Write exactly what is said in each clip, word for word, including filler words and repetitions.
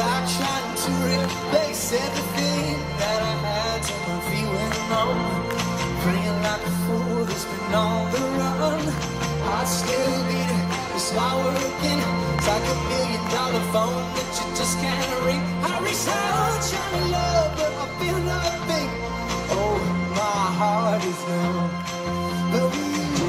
back, trying to replace everything that I had to my feeling numb. Praying like a fool that's been on the run. I still beat it, it's not working. It's like a million dollar phone that you just can't ring. I reach out trying to love, but I feel nothing. Oh, my heart is numb. But we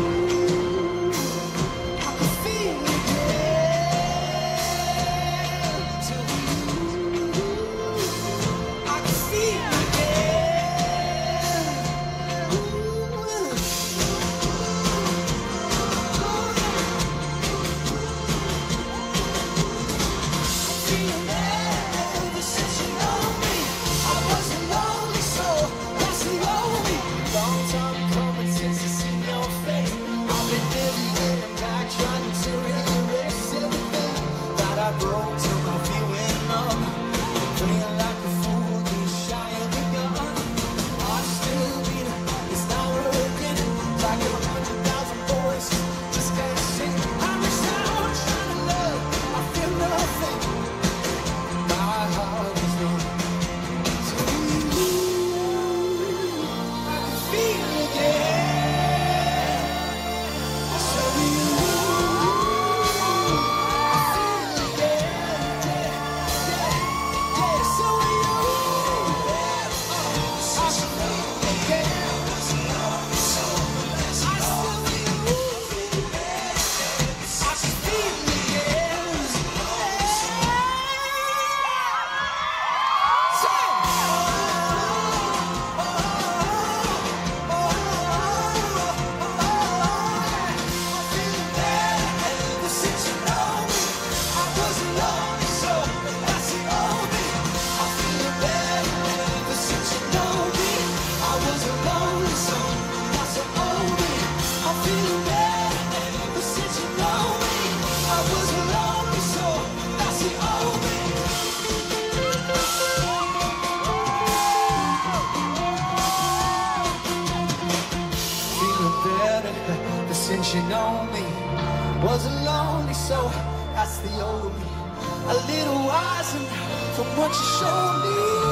since you know me, wasn't lonely, so that's the old me. A little wiser from what you showed me.